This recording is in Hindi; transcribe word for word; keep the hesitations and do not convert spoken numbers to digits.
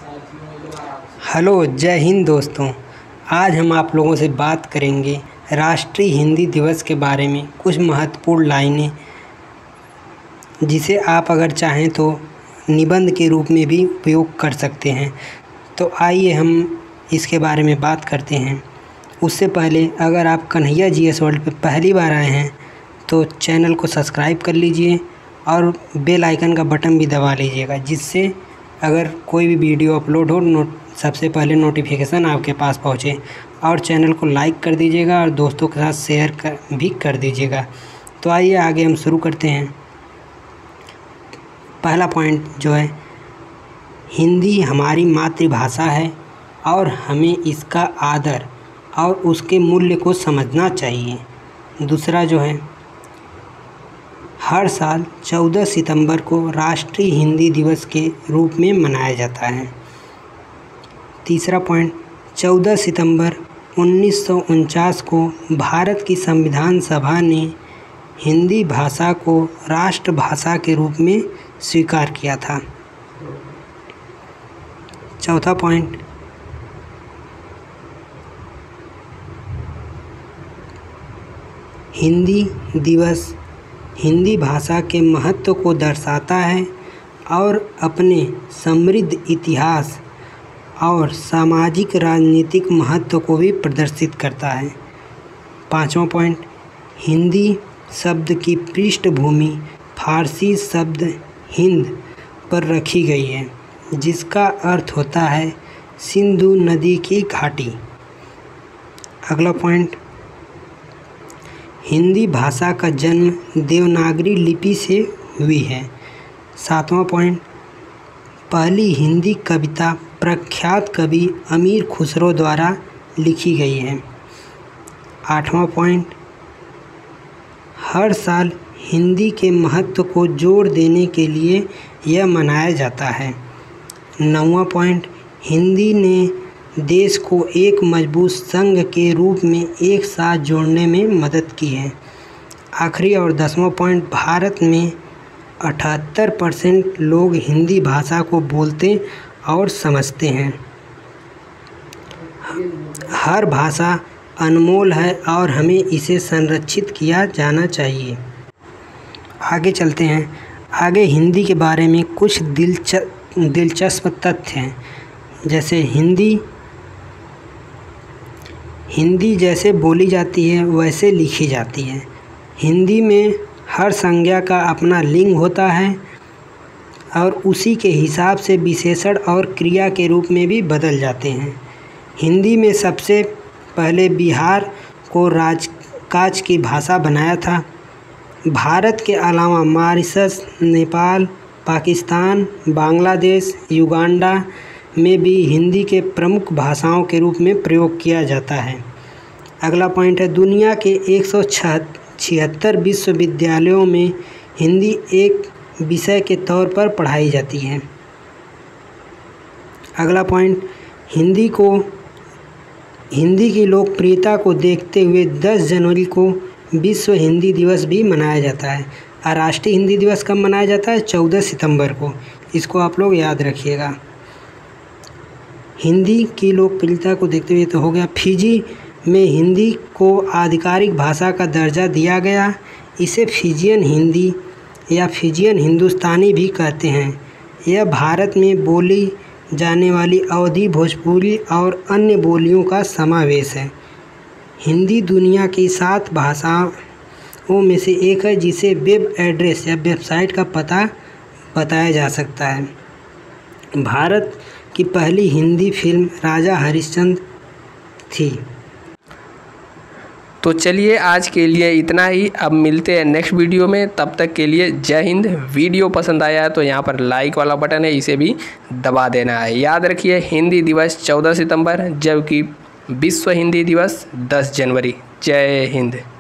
हेलो, जय हिंद दोस्तों। आज हम आप लोगों से बात करेंगे राष्ट्रीय हिंदी दिवस के बारे में, कुछ महत्वपूर्ण लाइनें जिसे आप अगर चाहें तो निबंध के रूप में भी उपयोग कर सकते हैं। तो आइए हम इसके बारे में बात करते हैं। उससे पहले अगर आप कन्हैया जी एस वर्ल्ड पर पहली बार आए हैं तो चैनल को सब्सक्राइब कर लीजिए और बेल आइकन का बटन भी दबा लीजिएगा, जिससे अगर कोई भी वीडियो अपलोड हो नोट सबसे पहले नोटिफिकेशन आपके पास पहुंचे। और चैनल को लाइक कर दीजिएगा और दोस्तों के साथ शेयर कर भी कर दीजिएगा। तो आइए आगे हम शुरू करते हैं। पहला पॉइंट जो है, हिंदी हमारी मातृभाषा है और हमें इसका आदर और उसके मूल्य को समझना चाहिए। दूसरा जो है, हर साल चौदह सितंबर को राष्ट्रीय हिंदी दिवस के रूप में मनाया जाता है। तीसरा पॉइंट, चौदह सितंबर उन्नीस सौ उनचास को भारत की संविधान सभा ने हिंदी भाषा को राष्ट्रभाषा के रूप में स्वीकार किया था। चौथा पॉइंट, हिंदी दिवस हिंदी भाषा के महत्व को दर्शाता है और अपने समृद्ध इतिहास और सामाजिक राजनीतिक महत्व को भी प्रदर्शित करता है। पाँचवां पॉइंट, हिंदी शब्द की पृष्ठभूमि फारसी शब्द हिंद पर रखी गई है, जिसका अर्थ होता है सिंधु नदी की घाटी। अगला पॉइंट, हिंदी भाषा का जन्म देवनागरी लिपि से हुई है। सातवां पॉइंट, पहली हिंदी कविता प्रख्यात कवि अमीर खुसरो द्वारा लिखी गई है। आठवां पॉइंट, हर साल हिंदी के महत्व को जोर देने के लिए यह मनाया जाता है। नौवां पॉइंट, हिंदी ने देश को एक मजबूत संघ के रूप में एक साथ जोड़ने में मदद की है। आखिरी और दसवां पॉइंट, भारत में अठहत्तर परसेंट लोग हिंदी भाषा को बोलते और समझते हैं। हर भाषा अनमोल है और हमें इसे संरक्षित किया जाना चाहिए। आगे चलते हैं। आगे हिंदी के बारे में कुछ दिलचस्प दिलचस्प तथ्य हैं, जैसे हिंदी हिंदी जैसे बोली जाती है वैसे लिखी जाती है। हिंदी में हर संज्ञा का अपना लिंग होता है और उसी के हिसाब से विशेषण और क्रिया के रूप में भी बदल जाते हैं। हिंदी में सबसे पहले बिहार को राजकाज की भाषा बनाया था। भारत के अलावा मॉरिशस, नेपाल, पाकिस्तान, बांग्लादेश, युगांडा में भी हिंदी के प्रमुख भाषाओं के रूप में प्रयोग किया जाता है। अगला पॉइंट है, दुनिया के एक सौ छिहत्तर विश्वविद्यालयों में हिंदी एक विषय के तौर पर पढ़ाई जाती है। अगला पॉइंट, हिंदी को हिंदी की लोकप्रियता को देखते हुए दस जनवरी को विश्व हिंदी दिवस भी मनाया जाता है। और राष्ट्रीय हिंदी दिवस कब मनाया जाता है? चौदह सितंबर को। इसको आप लोग याद रखिएगा। हिंदी की लोकप्रियता को देखते हुए तो हो गया। फिजी में हिंदी को आधिकारिक भाषा का दर्जा दिया गया। इसे फिजियन हिंदी या फिजियन हिंदुस्तानी भी कहते हैं। यह भारत में बोली जाने वाली अवधी भोजपुरी और अन्य बोलियों का समावेश है। हिंदी दुनिया की सात भाषाओं में से एक है जिसे वेब एड्रेस या वेबसाइट का पता बताया जा सकता है। भारत की पहली हिंदी फिल्म राजा हरिश्चंद्र थी। तो चलिए आज के लिए इतना ही। अब मिलते हैं नेक्स्ट वीडियो में, तब तक के लिए जय हिंद। वीडियो पसंद आया है तो यहाँ पर लाइक वाला बटन है, इसे भी दबा देना है। याद रखिए, हिंदी दिवस चौदह सितंबर, जबकि विश्व हिंदी दिवस दस जनवरी। जय हिंद।